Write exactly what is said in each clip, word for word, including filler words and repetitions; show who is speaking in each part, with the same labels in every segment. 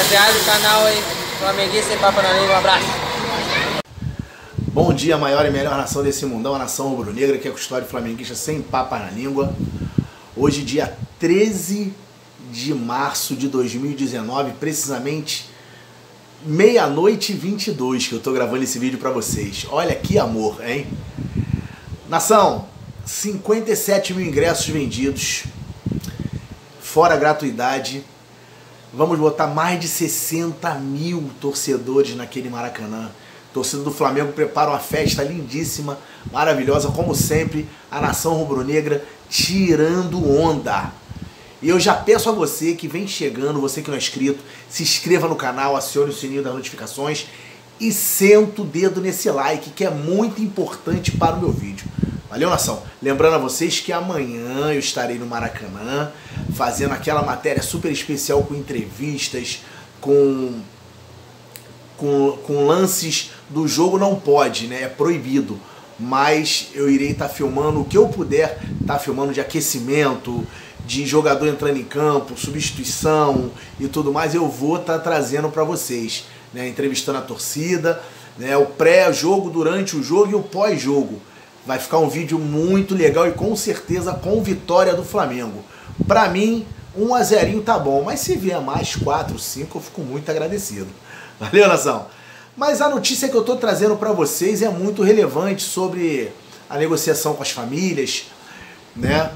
Speaker 1: rapaziada do canal aí, Flamenguista Sem Papo na Língua, um abraço.
Speaker 2: Bom dia, a maior e melhor nação desse mundão, a nação rubro-negra, que é a Custódio Flamenguista Sem Papo na Língua. Hoje, dia treze de março de dois mil e dezenove, precisamente meia-noite e vinte e dois, que eu tô gravando esse vídeo pra vocês. Olha que amor, hein? Nação, cinquenta e sete mil ingressos vendidos, fora a gratuidade. Vamos botar mais de sessenta mil torcedores naquele Maracanã. Torcida do Flamengo prepara uma festa lindíssima, maravilhosa, como sempre, a nação rubro-negra tirando onda. E eu já peço a você que vem chegando, você que não é inscrito, se inscreva no canal, acione o sininho das notificações e senta o dedo nesse like, que é muito importante para o meu vídeo. Valeu, nação? Lembrando a vocês que amanhã eu estarei no Maracanã, fazendo aquela matéria super especial com entrevistas, com, com, com lances do jogo. Não pode, né? É proibido. Mas eu irei estar filmando o que eu puder, estar filmando de aquecimento, de jogador entrando em campo, substituição e tudo mais. Eu vou estar trazendo para vocês, né? Entrevistando a torcida, né? O pré-jogo, durante o jogo e o pós-jogo. Vai ficar um vídeo muito legal e com certeza com vitória do Flamengo. Pra mim, um a zero tá bom, mas se vier mais quatro, cinco, eu fico muito agradecido. Valeu, nação? Mas a notícia que eu tô trazendo pra vocês é muito relevante sobre a negociação com as famílias, né?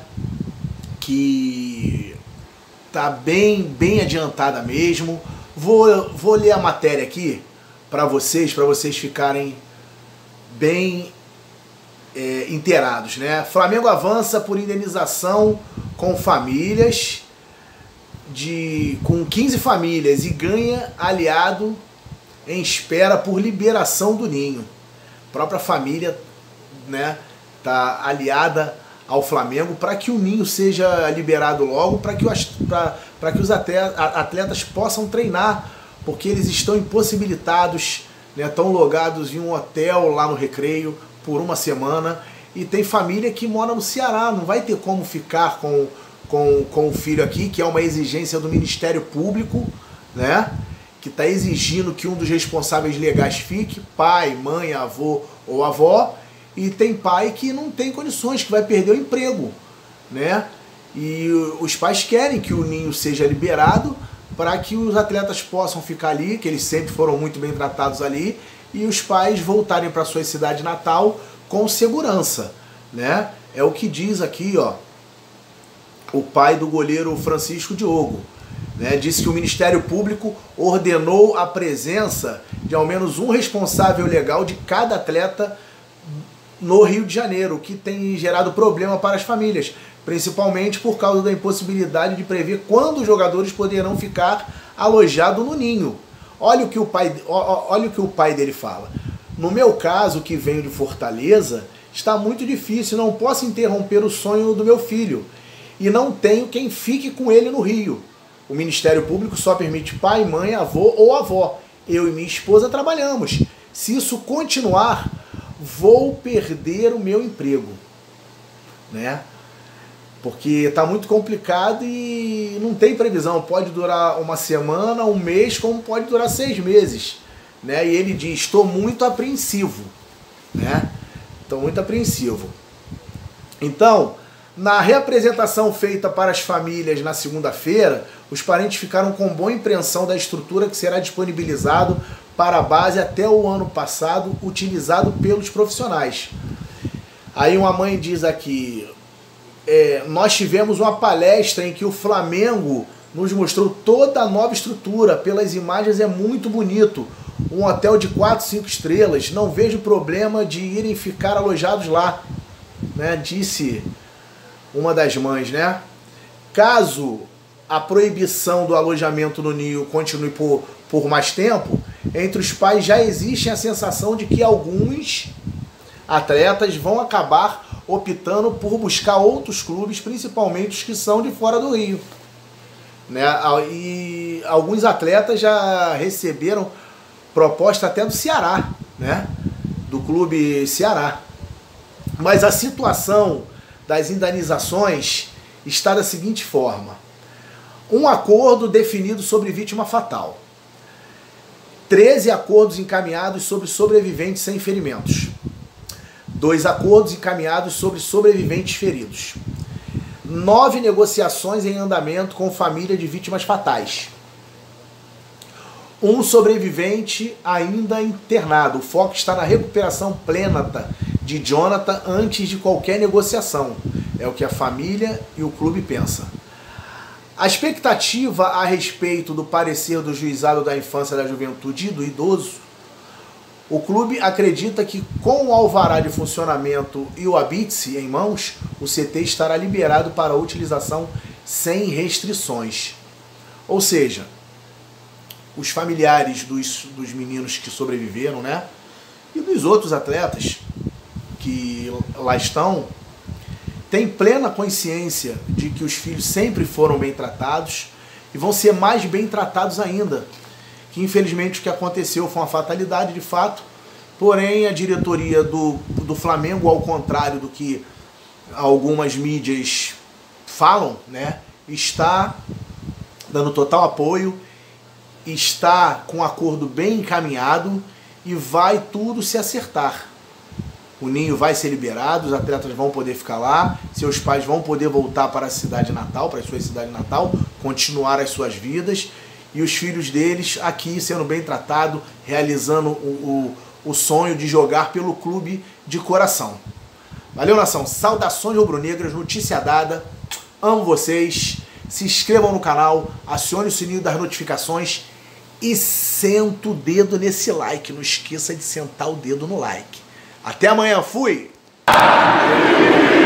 Speaker 2: Que tá bem, bem adiantada mesmo. Vou, vou ler a matéria aqui pra vocês, pra vocês ficarem bem É, inteirados, né? Flamengo avança por indenização com famílias de com quinze famílias e ganha aliado em espera por liberação do ninho. A própria família, né, tá aliada ao Flamengo para que o ninho seja liberado logo, para que, para que os atletas possam treinar, porque eles estão impossibilitados, né, estão logados em um hotel lá no Recreio por uma semana, e tem família que mora no Ceará, não vai ter como ficar com, com, com o filho aqui, que é uma exigência do Ministério Público, né, que está exigindo que um dos responsáveis legais fique, pai, mãe, avô ou avó, e tem pai que não tem condições, que vai perder o emprego, né, e os pais querem que o ninho seja liberado para que os atletas possam ficar ali, que eles sempre foram muito bem tratados ali, e os pais voltarem para sua cidade natal com segurança, né? É o que diz aqui, ó, o pai do goleiro Francisco Diogo, né? Disse que o Ministério Público ordenou a presença de ao menos um responsável legal de cada atleta no Rio de Janeiro, o que tem gerado problema para as famílias, principalmente por causa da impossibilidade de prever quando os jogadores poderão ficar alojados no ninho. Olha o que o pai, olha o que o pai dele fala. No meu caso, que venho de Fortaleza, está muito difícil, não posso interromper o sonho do meu filho. E não tenho quem fique com ele no Rio. O Ministério Público só permite pai, mãe, avô ou avó. Eu e minha esposa trabalhamos. Se isso continuar, vou perder o meu emprego, né? Porque está muito complicado e não tem previsão. Pode durar uma semana, um mês, como pode durar seis meses. Né? E ele diz, estou muito apreensivo. Né? Estou muito apreensivo. Então, na reapresentação feita para as famílias na segunda-feira, os parentes ficaram com boa impressão da estrutura que será disponibilizado para a base até o ano passado, utilizado pelos profissionais. Aí uma mãe diz aqui... É, nós tivemos uma palestra em que o Flamengo nos mostrou toda a nova estrutura. Pelas imagens é muito bonito. Um hotel de quatro, cinco estrelas. Não vejo problema de irem ficar alojados lá, né? Disse uma das mães, né? Caso a proibição do alojamento no ninho continue por, por mais tempo, entre os pais já existe a sensação de que alguns atletas vão acabar optando por buscar outros clubes, principalmente os que são de fora do Rio, né? E alguns atletas já receberam proposta até do Ceará, né? Do clube Ceará. Mas a situação das indenizações está da seguinte forma: um acordo definido sobre vítima fatal. treze acordos encaminhados sobre sobreviventes sem ferimentos. Dois acordos encaminhados sobre sobreviventes feridos. Nove negociações em andamento com família de vítimas fatais. Um sobrevivente ainda internado. O foco está na recuperação plena de Jonathan antes de qualquer negociação. É o que a família e o clube pensam. A expectativa a respeito do parecer do juizado da infância, da juventude e do idoso. O clube acredita que com o alvará de funcionamento e o habite-se em mãos, o C T estará liberado para utilização sem restrições. Ou seja, os familiares dos, dos meninos que sobreviveram, né, e dos outros atletas que lá estão, têm plena consciência de que os filhos sempre foram bem tratados e vão ser mais bem tratados ainda. Que infelizmente o que aconteceu foi uma fatalidade de fato, porém a diretoria do, do Flamengo, ao contrário do que algumas mídias falam, né, está dando total apoio, está com um acordo bem encaminhado e vai tudo se acertar. O ninho vai ser liberado, os atletas vão poder ficar lá, seus pais vão poder voltar para a cidade natal, para a sua cidade natal, continuar as suas vidas, e os filhos deles aqui sendo bem tratados, realizando o, o, o sonho de jogar pelo clube de coração. Valeu, nação! Saudações rubro-negras, notícia dada, amo vocês, se inscrevam no canal, acione o sininho das notificações e senta o dedo nesse like, não esqueça de sentar o dedo no like. Até amanhã, fui!